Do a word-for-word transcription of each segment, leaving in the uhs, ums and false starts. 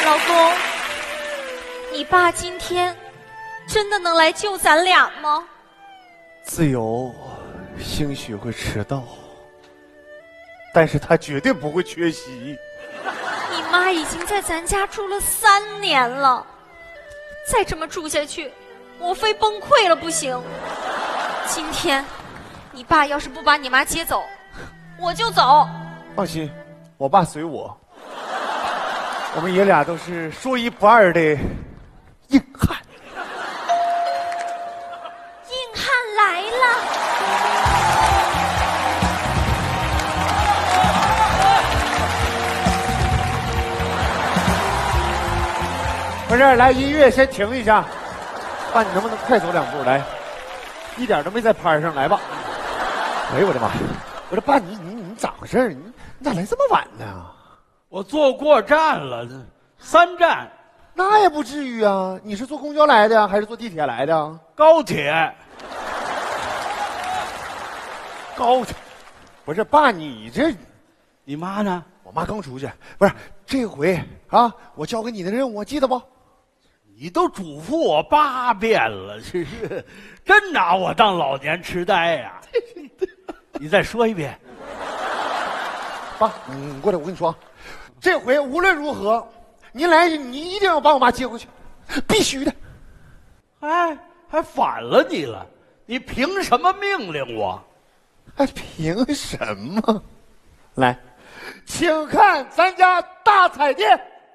老公，你爸今天真的能来救咱俩吗？ 自由兴许会迟到，但是他绝对不会缺席。 你妈已经在咱家住了三年了，再这么住下去，我非崩溃了不行。今天你爸要是不把你妈接走，我就走。 放心，我爸随我。我们爷俩都是说一不二的硬汉。 硬汉来了！ 不是，来，音乐先停一下。爸，你能不能快走两步来？一点都没在拍上，来吧。哎呦我的妈！我说爸，你你你咋回事？你你咋来这么晚呢？ 我坐过站了，三站。 那也不至于啊！你是坐公交来的还是坐地铁来的？ 高铁。 高铁。不是爸，你这， 你妈呢？ 我妈刚出去。不是，这回啊，我交给你的任务，记得不？ 你都嘱咐我八遍了，这是真拿我当老年痴呆呀、啊！你再说一遍。 爸，你过来，我跟你说，这回无论如何，您来，你一定要把我妈接回去，必须的。 哎，还反了你了？你凭什么命令我？ 还凭什么？来，请看咱家大彩电。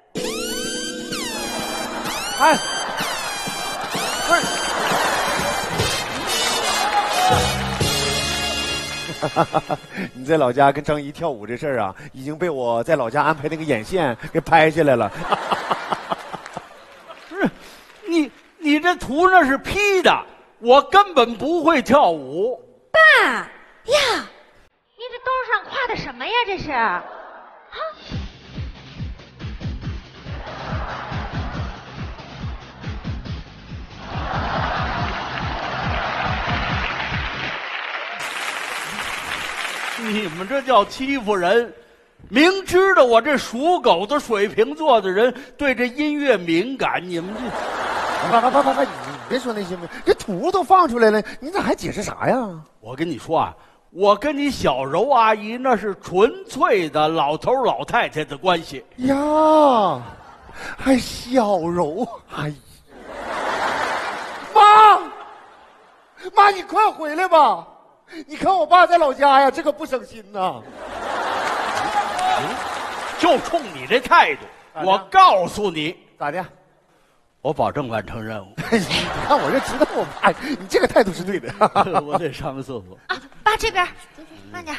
哎，不是。你在老家跟张怡跳舞这事儿啊，已经被我在老家安排那个眼线给拍下来了。 不是，你你这图那是 P 的，我根本不会跳舞。 爸呀，你这豆上画的什么呀？这是啊？ 你们这叫欺负人！明知道我这属狗的水瓶座的人对这音乐敏感，你们这…… 爸爸爸爸爸，你别说那些，这图都放出来了，你咋还解释啥呀？ 我跟你说啊，我跟你小柔阿姨那是纯粹的老头老太太的关系呀，还小柔阿姨。妈，妈，你快回来吧！你看我爸在老家呀，这可不省心呐。 就冲你这态度，我告诉你， 咋的？ 我保证完成任务。 你看我就知道我爸，你这个态度是对的。 我得上个厕所啊，爸这边，慢点。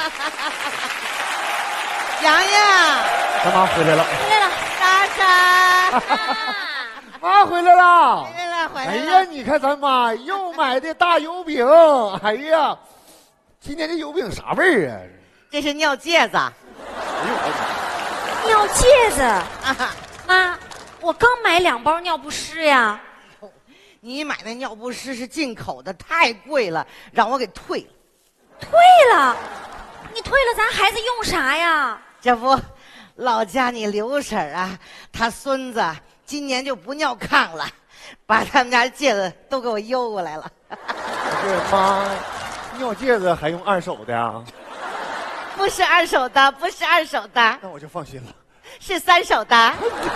洋洋， 他妈回来了， 回来了， 莎莎， 妈回来了， 回来了，回来了。 哎呀，你看咱妈又买的大油饼，哎呀，今天这油饼啥味儿啊？ 这是尿介子。 哎呦我尿介子。啊、妈，我刚买两包尿不湿呀。 你买的尿不湿是进口的，太贵了，让我给退了。 退了？你退了，咱孩子用啥呀？ 这不，老家你刘婶儿啊，她孙子今年就不尿炕了，把他们家戒指都给我邮过来了。 这妈，尿戒指还用二手的呀？ 不是二手的，不是二手的， 那我就放心了。 是三手的。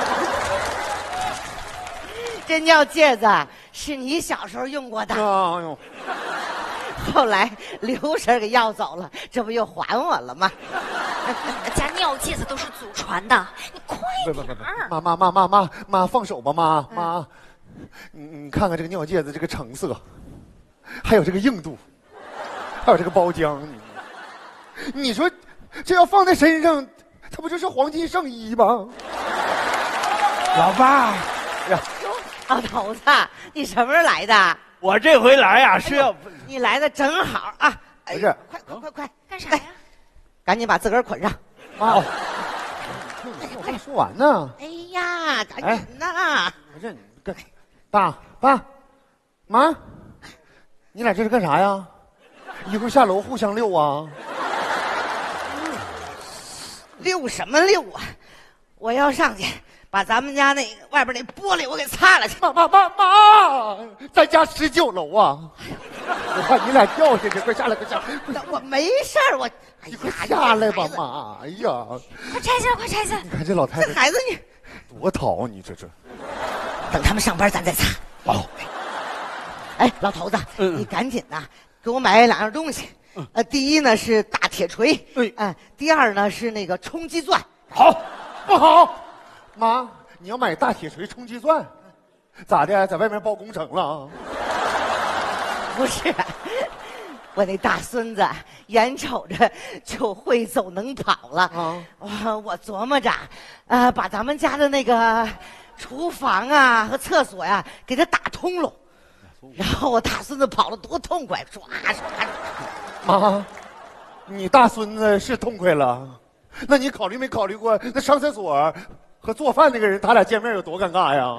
这尿戒指是你小时候用过的， 哎呦， 后来刘婶给要走了，这不又还我了吗？ 你们家尿戒指都是祖传的，你快点儿！ 妈妈妈妈妈妈，放手吧，妈妈，你你看看这个尿戒指这个成色，还有这个硬度，还有这个包浆，你你说这要放在身上，它不就是黄金圣衣吗？ 老爸呀， 老头子，你什么时候来的？ 我这回来呀、啊、是要、哎、 你来的正好啊！ 不是， 快快快快， 干啥呀？ 赶紧把自个儿捆上。 妈，我刚说完呢。 哎呀，赶紧呐！ 不是你干，爸爸妈，你俩这是干啥呀？一会儿下楼互相遛啊？ 遛什么遛啊？我要上去把咱们家那外边那玻璃我给擦了去。 妈妈妈妈，咱家十九楼啊！我怕你俩掉下去，快下来，快下来！ 我没事儿，我你快下来吧，妈！哎呀， 快拆下来，快拆下来！ 你看这老太太， 这孩子你多淘，你这这。 等他们上班咱再擦。 哦， 哎，老头子， 嗯你赶紧呐，给我买两样东西。 嗯呃，第一呢是大铁锤， 哎哎，第二呢是那个冲击钻。 好， 不好，妈，你要买大铁锤、冲击钻，咋的？在外面报工程了？ 不是，我那大孙子眼瞅着就会走能跑了啊！ 我我琢磨着，呃，把咱们家的那个厨房啊和厕所呀、给他打通了，然后我大孙子跑了多痛快，唰唰唰。 妈，你大孙子是痛快了，那你考虑没考虑过，那上厕所和做饭那个人，他俩见面有多尴尬呀？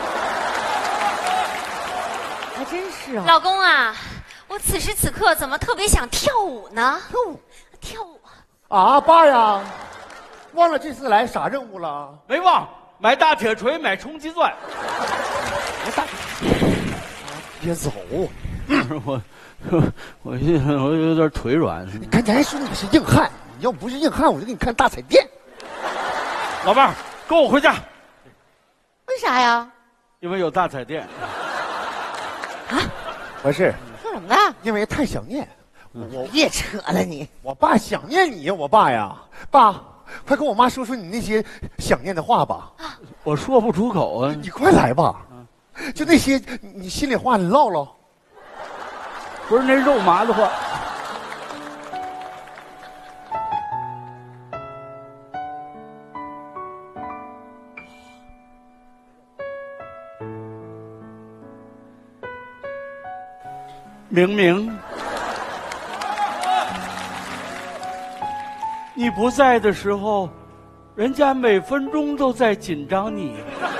还真是啊！ 老公啊，我此时此刻怎么特别想跳舞呢？ 跳舞， 跳舞。 啊，爸呀，忘了这次来啥任务了？ 没忘买大铁锤，买冲击钻。 我大，别走！ 我我现在我有点腿软。 你刚才说你是硬汉，你要不是硬汉，我就给你看大彩电。 老伴儿，跟我回家， 为啥呀？ 因为有大彩电。 不是， 说什么呢？ 因为太想念我， 别扯了你！ 我爸想念你，我爸呀，爸，快跟我妈说说你那些想念的话吧。 我说不出口啊。 你快来吧，就那些你心里话，你唠唠。 不是那肉麻的话。明明，你不在的时候，人家每分钟都在紧张你。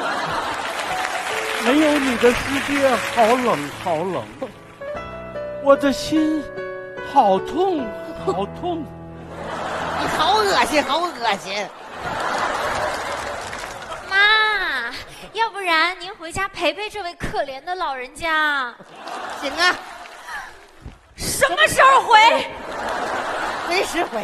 没有你的世界好冷好冷，我的心好痛好痛。 你好恶心，好恶心！ 妈，要不然您回家陪陪这位可怜的老人家。 行啊， 什么时候回？ 没时回。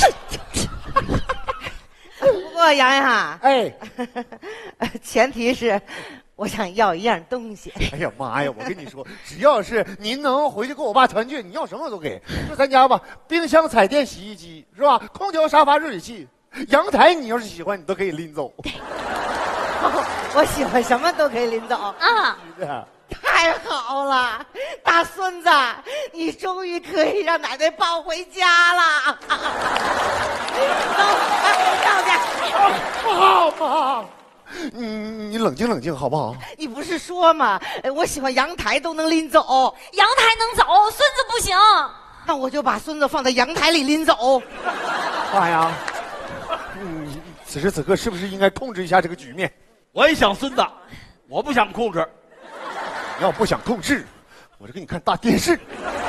不过洋洋， 哎， 前提是我想要一样东西。 哎呀妈呀！我跟你说，只要是您能回去跟我爸团聚，你要什么我都给。就咱家吧，冰箱、彩电、洗衣机是吧？空调、沙发、热水器，阳台你要是喜欢，你都可以拎走。 我喜欢什么都可以拎走。 啊， 太好了，大孙子，你终于可以让奶奶抱回家了。走，上去。 好妈，你你冷静冷静好不好？ 你不是说吗？我喜欢阳台都能拎走， 阳台能走，孙子不行。 那我就把孙子放在阳台里拎走。 爸呀，你此时此刻是不是应该控制一下这个局面？ 我也想孙子，我不想控制。 你要不想控制，我就给你看大电视。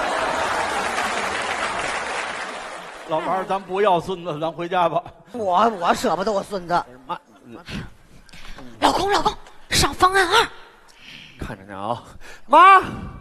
老伴儿，咱不要孙子，咱回家吧。 我我舍不得我孙子。 妈， 老公，老公，上方案二。 看着呢啊，妈，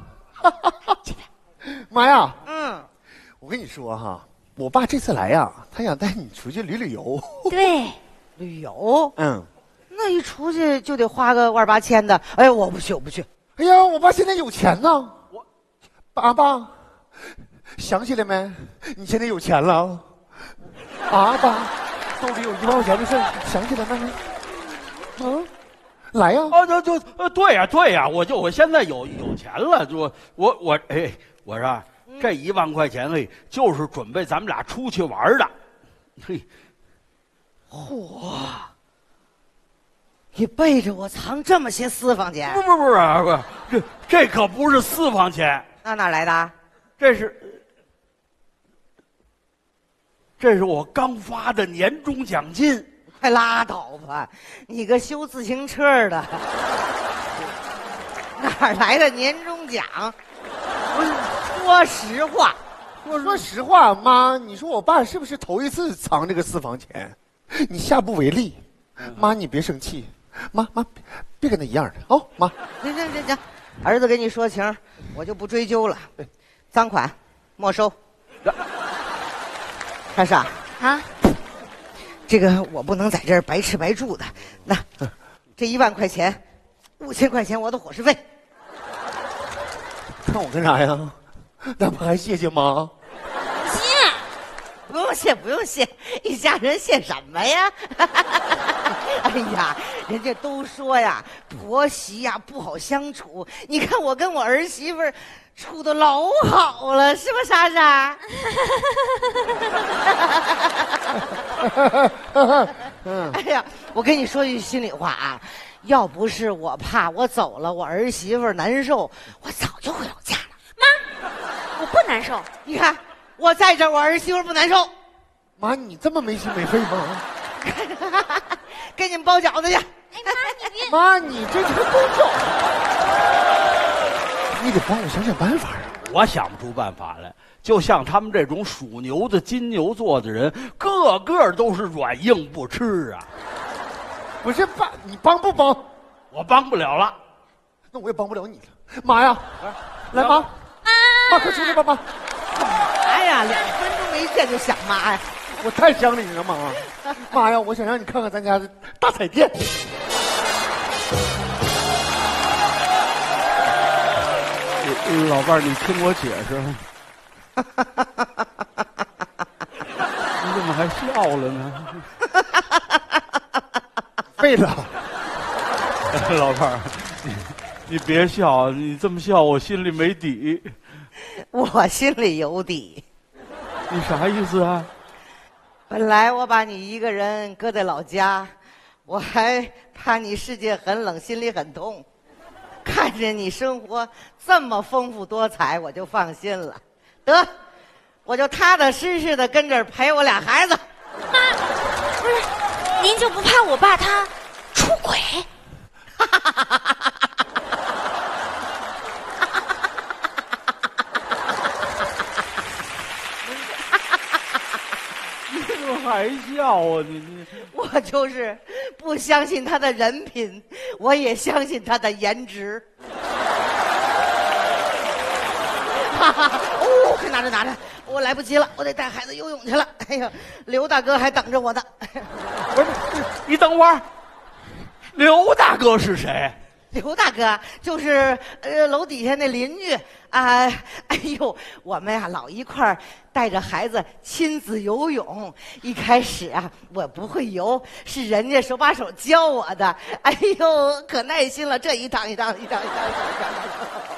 妈呀， 嗯， 我跟你说哈，我爸这次来呀，他想带你出去旅旅游。 对， 旅游， 嗯， 那一出去就得花个万八千的。哎，我不去，我不去。 哎呀，我爸现在有钱呢。我，爸爸，想起来没？你现在有钱了。啊，爸，兜里有一万块钱的事，想起来没？嗯，来呀。 哦，就就呃，对呀、对呀、我就我现在有有钱了，就我我我哎，我说这一万块钱哎，就是准备咱们俩出去玩的。嘿， 嚯！你背着我藏这么些私房钱不，不不是不是，这这可不是私房钱， 那哪来的？ 这是这是我刚发的年终奖金。 快拉倒吧！你个修自行车的，哪来的年终奖？不是，说实话， 我说实话，妈，你说我爸是不是头一次藏这个私房钱？你下不为例，妈你别生气， 妈妈，别跟他一样的哦，妈。 行行行行，儿子给你说情，我就不追究了。赃款没收。莎莎啊， 这个我不能在这儿白吃白住的。那这一万块钱，五千块钱我的伙食费。 看我干啥呀？那不还谢谢妈？ 谢， 不用谢，不用谢，一家人谢什么呀？哎呀，人家都说呀，婆媳呀不好相处。你看我跟我儿媳妇儿处的老好了，是吧，莎莎？哎呀，我跟你说句心里话啊，要不是我怕我走了我儿媳妇儿难受，我早就回老家了。 妈，我不难受。 你看我在这儿，我儿媳妇儿不难受。 妈，你这么没心没肺吗？ 给你们包饺子去。 哎妈，你别妈，你这这包饺子，你得帮我想想办法啊！ 我想不出办法来。就像他们这种属牛的金牛座的人，个个都是软硬不吃啊。 不是帮你帮不帮？ 我帮不了了， 那我也帮不了你了。妈呀，来妈，妈快出来吧妈！ 哎呀，两分钟没见就想妈呀！ 我太想你了妈！妈呀，我想让你看看咱家的大彩电。 老伴儿，你听我解释。你怎么还笑了呢？ 废了。 老伴儿，你你别笑，你这么笑我心里没底。 我心里有底。 你啥意思啊？ 本来我把你一个人搁在老家，我还怕你世界很冷，心里很痛。看着你生活这么丰富多彩，我就放心了。得，我就踏踏实实的跟这儿陪我俩孩子。 妈，不是，您就不怕我爸他出轨？ 你怎么还笑啊？你你我就是不相信他的人品，我也相信他的颜值。哦，快拿着拿着，我来不及了，我得带孩子游泳去了。哎呀，刘大哥还等着我呢。 不是，你等会儿，刘大哥是谁？ 刘大哥就是呃楼底下那邻居啊。哎呦，我们呀、啊、老一块儿带着孩子亲子游泳。一开始啊我不会游，是人家手把手教我的。哎呦，可耐心了，这一趟一趟一趟一趟一趟一趟。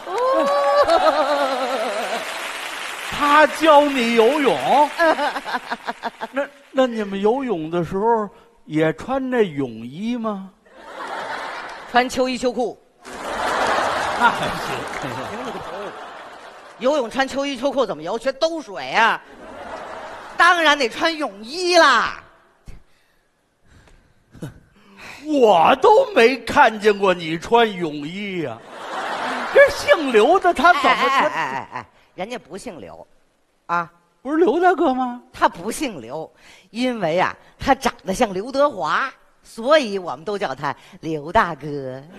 哦， 他教你游泳？那那你们游泳的时候也穿那泳衣吗？ 穿秋衣秋裤。 那还行。 行你个头！游泳穿秋衣秋裤怎么游？全兜水啊！当然得穿泳衣啦。 我都没看见过你穿泳衣呀、啊。这姓刘的他怎么哎穿？ 哎哎哎，人家不姓刘，啊， 不是刘大哥吗？ 他不姓刘，因为啊，他长得像刘德华，所以我们都叫他刘大哥。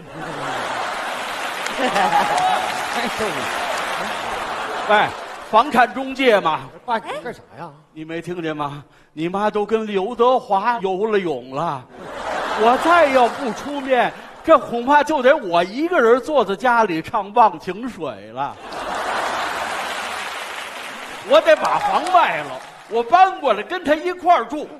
喂，房产中介嘛， 爸，你干啥呀？ 你没听见吗？你妈都跟刘德华游了泳了，我再要不出面，这恐怕就得我一个人坐在家里唱忘情水了。我得把房卖了，我搬过来跟他一块儿住。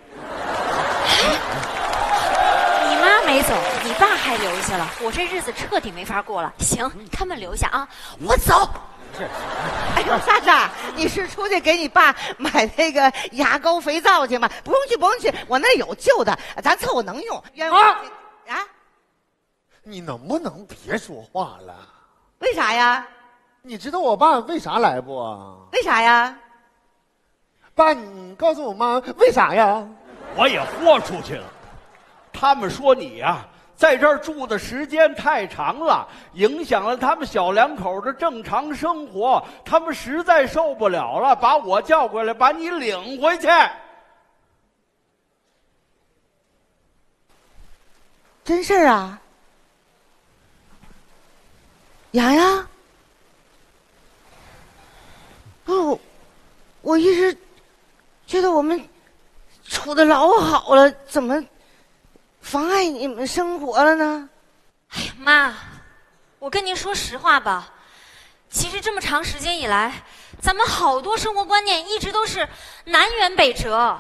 你妈没走，你爸还留下了，我这日子彻底没法过了。行，他们留下啊，我走。 是。 哎呦，莎莎，你是出去给你爸买那个牙膏、肥皂去吗？不用去，不用去，我那有旧的，咱凑合能用。冤枉啊啊！ 你能不能别说话了？ 为啥呀？ 你知道我爸为啥来不？ 为啥呀？ 爸，你告诉我妈为啥呀？ 我也豁出去了。他们说你呀、啊，在这儿住的时间太长了，影响了他们小两口的正常生活，他们实在受不了了，把我叫过来，把你领回去。 真事儿啊？洋洋，不，我一直觉得我们处的老好了，怎么妨碍你们生活了呢？ 哎呀，妈，我跟您说实话吧，其实这么长时间以来，咱们好多生活观念一直都是南辕北辙。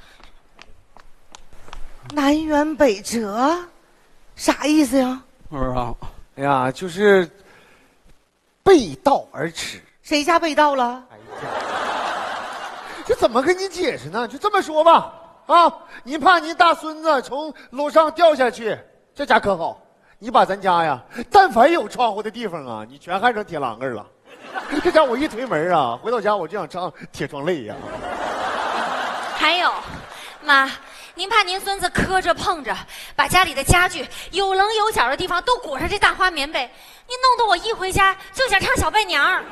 南辕北辙，啥意思呀？ 是啊， 哎呀，就是背道而驰。 谁家被盗了？ 哎呀，这怎么跟你解释呢？就这么说吧，啊，你怕你大孙子从楼上掉下去，这家可好，你把咱家呀，但凡有窗户的地方啊，你全焊成铁栏杆了。这家我一推门啊，回到家我就想唱《铁窗泪》呀。 还有，妈，您怕您孙子磕着碰着，把家里的家具有棱有角的地方都裹上这大花棉被，您弄得我一回家就想唱小伴娘儿。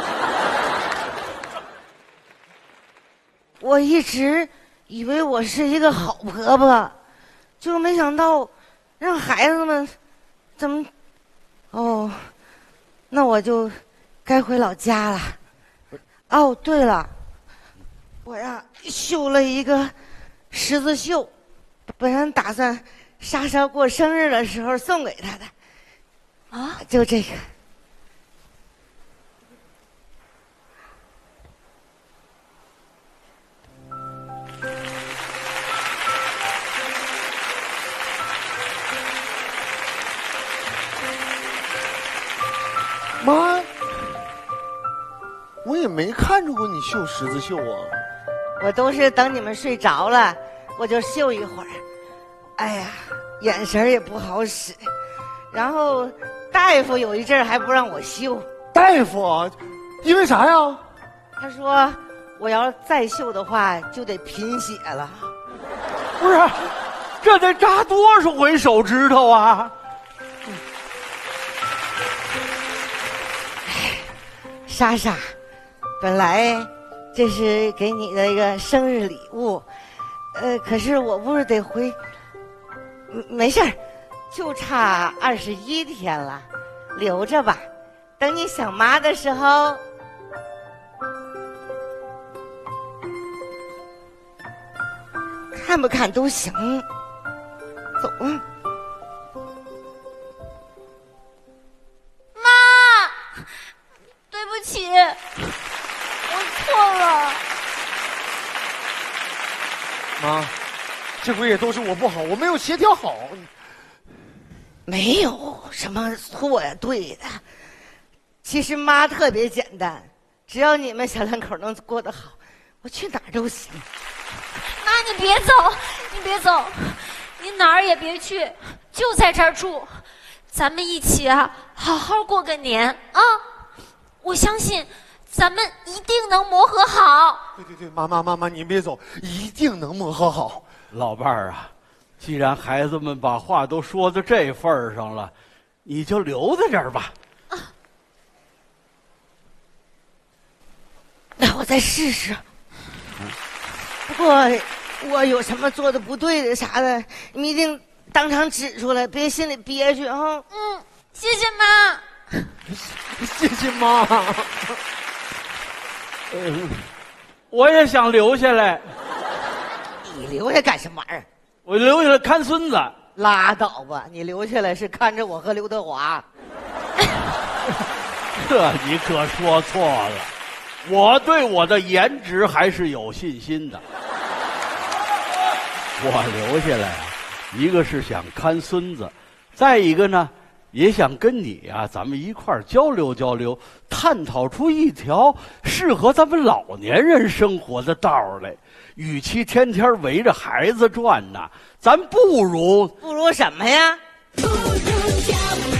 我一直以为我是一个好婆婆，就没想到让孩子们怎么……哦，那我就该回老家了。哦，对了，我呀绣了一个十字绣，本来打算莎莎过生日的时候送给她的。啊，就这个。 妈，我也没看着过你绣十字绣啊。 我都是等你们睡着了，我就绣一会儿。哎呀，眼神也不好使。然后大夫有一阵儿还不让我绣。 大夫，因为啥呀？ 他说我要再绣的话就得贫血了。 不是，这得扎多少回手指头啊？ 莎莎，本来这是给你的一个生日礼物，呃，可是我不是得回，没事儿，就差二十一天了，留着吧，等你想妈的时候。看不看都行，走啊。 对不起，我错了。 妈，这回也都是我不好，我没有协调好。 没有什么错呀，对的。其实妈特别简单，只要你们小两口能过得好，我去哪儿都行。 妈，你别走，你别走，你哪儿也别去，就在这儿住，咱们一起啊，好好过个年啊！我相信咱们一定能磨合好。 对对对，妈妈妈妈，您别走，一定能磨合好。 老伴儿啊，既然孩子们把话都说到这份儿上了，你就留在这儿吧。 啊，那我再试试。不过我有什么做的不对的啥的，你们一定当场指出来，别心里憋屈啊。 嗯，谢谢妈。 谢谢妈。 嗯，我也想留下来。 你留下干什么玩意儿？ 我留下来看孙子。 拉倒吧，你留下来是看着我和刘德华。 这你可说错了，我对我的颜值还是有信心的。我留下来啊，一个是想看孙子，再一个呢，也想跟你啊，咱们一块儿交流交流，探讨出一条适合咱们老年人生活的道来。与其天天围着孩子转呐，咱不如不如什么呀？ 不如跳舞。